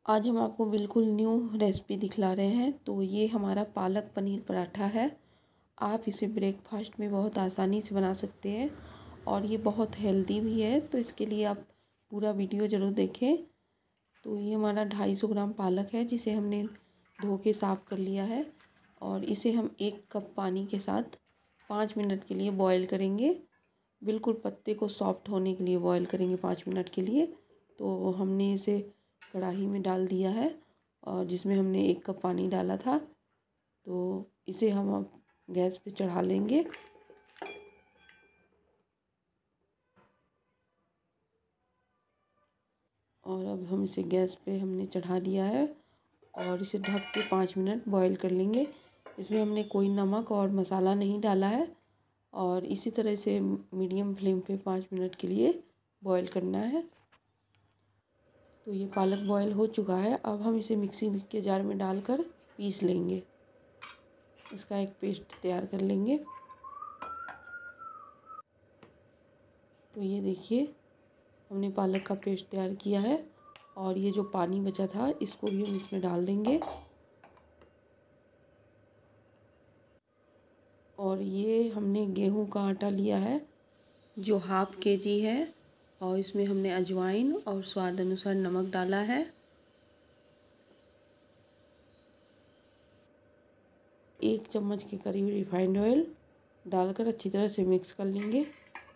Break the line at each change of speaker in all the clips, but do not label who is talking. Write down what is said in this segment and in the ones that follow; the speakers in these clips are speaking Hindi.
आज हम आपको बिल्कुल न्यू रेसिपी दिखला रहे हैं। तो ये हमारा पालक पनीर पराठा है। आप इसे ब्रेकफास्ट में बहुत आसानी से बना सकते हैं और ये बहुत हेल्दी भी है। तो इसके लिए आप पूरा वीडियो ज़रूर देखें। तो ये हमारा 250 ग्राम पालक है जिसे हमने धो के साफ़ कर लिया है और इसे हम 1 कप पानी के साथ 5 मिनट के लिए बॉईल करेंगे। बिल्कुल पत्ते को सॉफ्ट होने के लिए बॉईल करेंगे 5 मिनट के लिए। तो हमने इसे कढ़ाई में डाल दिया है और जिसमें हमने 1 कप पानी डाला था। तो इसे हम अब गैस पे चढ़ा लेंगे। और अब हम इसे गैस पे हमने चढ़ा दिया है और इसे ढक के 5 मिनट बॉईल कर लेंगे। इसमें हमने कोई नमक और मसाला नहीं डाला है और इसी तरह से मीडियम फ्लेम पे 5 मिनट के लिए बॉईल करना है। तो ये पालक बॉईल हो चुका है। अब हम इसे मिक्सी के जार में डालकर पीस लेंगे। इसका एक पेस्ट तैयार कर लेंगे। तो ये देखिए हमने पालक का पेस्ट तैयार किया है और ये जो पानी बचा था इसको भी हम इसमें डाल देंगे। और ये हमने गेहूं का आटा लिया है जो ½ kg है और इसमें हमने अजवाइन और स्वाद अनुसार नमक डाला है। 1 चम्मच के करीब रिफाइंड ऑयल डालकर अच्छी तरह से मिक्स कर लेंगे।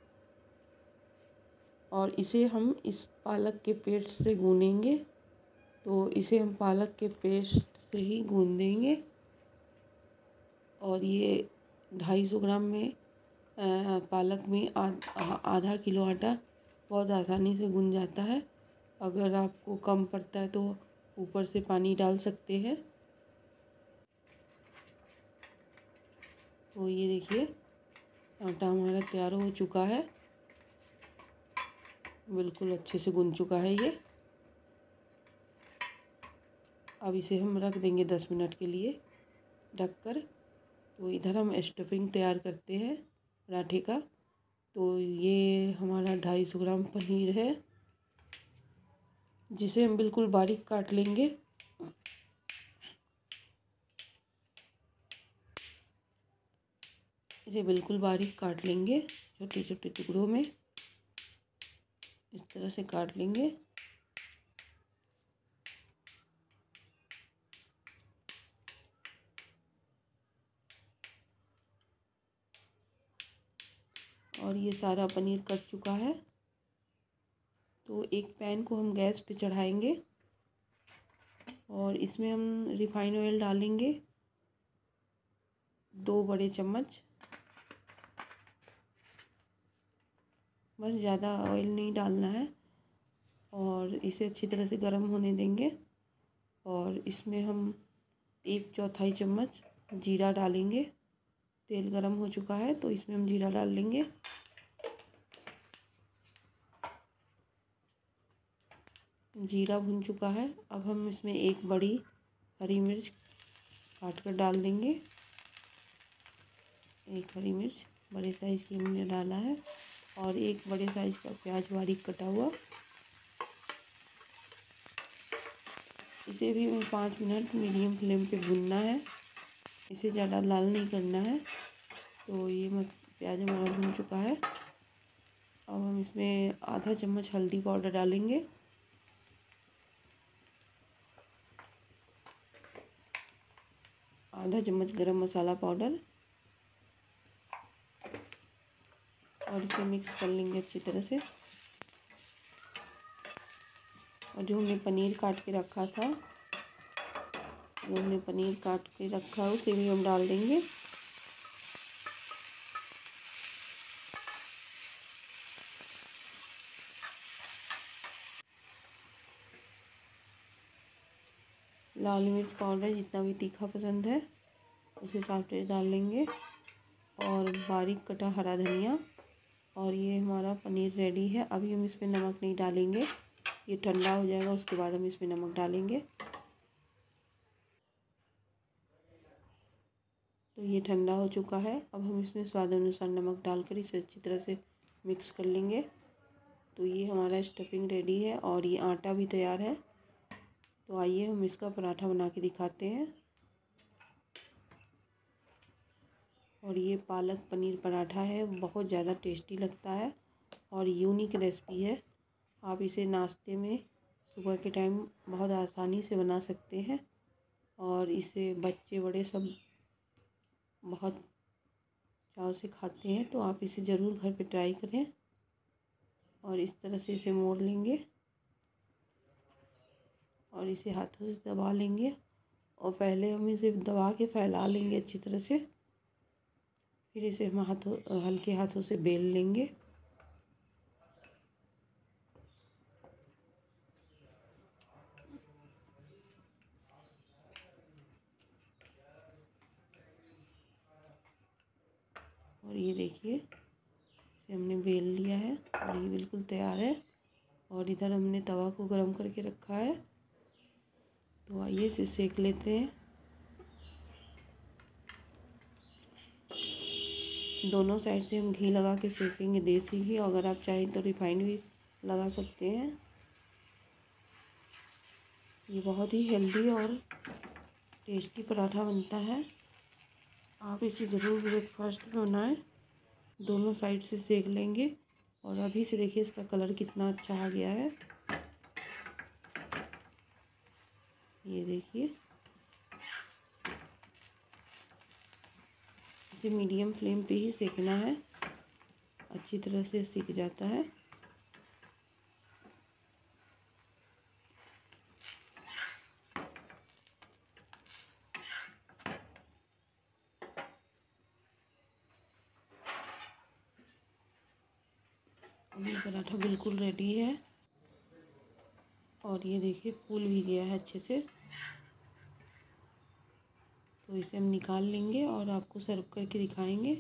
और इसे हम इस पालक के पेस्ट से गूँधेंगे। तो इसे हम पालक के पेस्ट से ही गूँध देंगे। और ये 250 ग्राम में पालक में आधा किलो आटा बहुत आसानी से गूँध जाता है। अगर आपको कम पड़ता है तो ऊपर से पानी डाल सकते हैं। तो ये देखिए आटा हमारा तैयार हो चुका है। बिल्कुल अच्छे से गूँध चुका है ये। अब इसे हम रख देंगे 10 मिनट के लिए ढककर। तो इधर हम स्टफिंग तैयार करते हैं पराठे का। तो ये हमारा 250 ग्राम पनीर है जिसे हम बिल्कुल बारीक काट लेंगे। इसे बिल्कुल बारीक काट लेंगे छोटे छोटे टुकड़ों में। इस तरह से काट लेंगे। और ये सारा पनीर कट चुका है। तो एक पैन को हम गैस पे चढ़ाएंगे और इसमें हम रिफाइंड ऑयल डालेंगे 2 बड़े चम्मच। बस ज़्यादा ऑयल नहीं डालना है। और इसे अच्छी तरह से गर्म होने देंगे। और इसमें हम 1/4 चम्मच जीरा डालेंगे। तेल गरम हो चुका है तो इसमें हम जीरा डाल लेंगे। जीरा भुन चुका है। अब हम इसमें 1 बड़ी हरी मिर्च काट कर डाल देंगे। 1 हरी मिर्च बड़े साइज़ की हमने डाला है और 1 बड़े साइज़ का प्याज बारीक कटा हुआ। इसे भी हमें 5 मिनट मीडियम फ्लेम पे भूनना है। इसे ज़्यादा लाल नहीं करना है। तो ये प्याज हमारा भुन चुका है। अब हम इसमें आधा चम्मच हल्दी पाउडर डालेंगे। आधा चम्मच गरम मसाला पाउडर और इसे मिक्स कर लेंगे अच्छी तरह से। और जो हमने पनीर काट के रखा था उसे भी हम डाल देंगे। लाल मिर्च पाउडर जितना भी तीखा पसंद है उस हिसाब से डाल लेंगे। और बारीक कटा हरा धनिया। और ये हमारा पनीर रेडी है। अभी हम इसमें नमक नहीं डालेंगे, ये ठंडा हो जाएगा उसके बाद हम इसमें नमक डालेंगे। तो ये ठंडा हो चुका है। अब हम इसमें स्वाद अनुसार नमक डालकर इसे अच्छी तरह से मिक्स कर लेंगे। तो ये हमारा स्टफिंग रेडी है और ये आटा भी तैयार है। तो आइए हम इसका पराठा बना के दिखाते हैं। और ये पालक पनीर पराठा है, बहुत ज़्यादा टेस्टी लगता है और यूनिक रेसिपी है। आप इसे नाश्ते में सुबह के टाइम बहुत आसानी से बना सकते हैं और इसे बच्चे बड़े सब बहुत चाव से खाते हैं। तो आप इसे ज़रूर घर पे ट्राई करें। और इस तरह से इसे मोड़ लेंगे और इसे हाथों से दबा लेंगे और पहले हम इसे दबा के फैला लेंगे अच्छी तरह से। फिर इसे हम हल्के हाथों से बेल लेंगे। और ये देखिए इसे हमने बेल लिया है और ये बिल्कुल तैयार है। और इधर हमने तवा को गरम करके रखा है, तो आइए इसे सेक लेते हैं। दोनों साइड से हम घी लगा के सेकेंगे, देसी घी। अगर आप चाहें तो रिफाइंड भी लगा सकते हैं। ये बहुत ही हेल्दी और टेस्टी पराठा बनता है। आप इसे ज़रूर ब्रेकफास्ट में बनाएं। दोनों साइड से सेक लेंगे और अभी से देखिए इसका कलर कितना अच्छा आ गया है। ये देखिए इसे मीडियम फ्लेम पे ही सेकना है, अच्छी तरह से सीख जाता है। ये पराठा बिल्कुल रेडी है और ये देखिए फूल भी गया है अच्छे से। तो इसे हम निकाल लेंगे और आपको सर्व करके दिखाएंगे।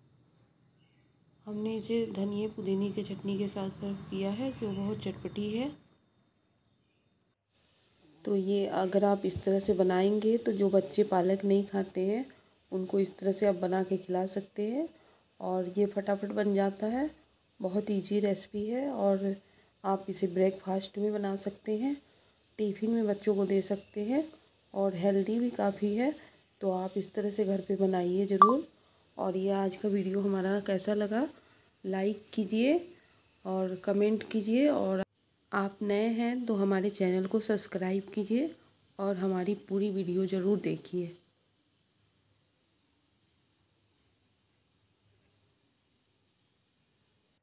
हमने इसे धनिए पुदीने के चटनी के साथ सर्व किया है, जो बहुत चटपटी है। तो ये अगर आप इस तरह से बनाएंगे तो जो बच्चे पालक नहीं खाते हैं उनको इस तरह से आप बना के खिला सकते हैं। और ये फटाफट बन जाता है, बहुत इजी रेसिपी है। और आप इसे ब्रेकफास्ट में बना सकते हैं, टिफ़िन में बच्चों को दे सकते हैं और हेल्दी भी काफ़ी है। तो आप इस तरह से घर पे बनाइए ज़रूर। और ये आज का वीडियो हमारा कैसा लगा लाइक कीजिए और कमेंट कीजिए। और आप नए हैं तो हमारे चैनल को सब्सक्राइब कीजिए और हमारी पूरी वीडियो ज़रूर देखिए।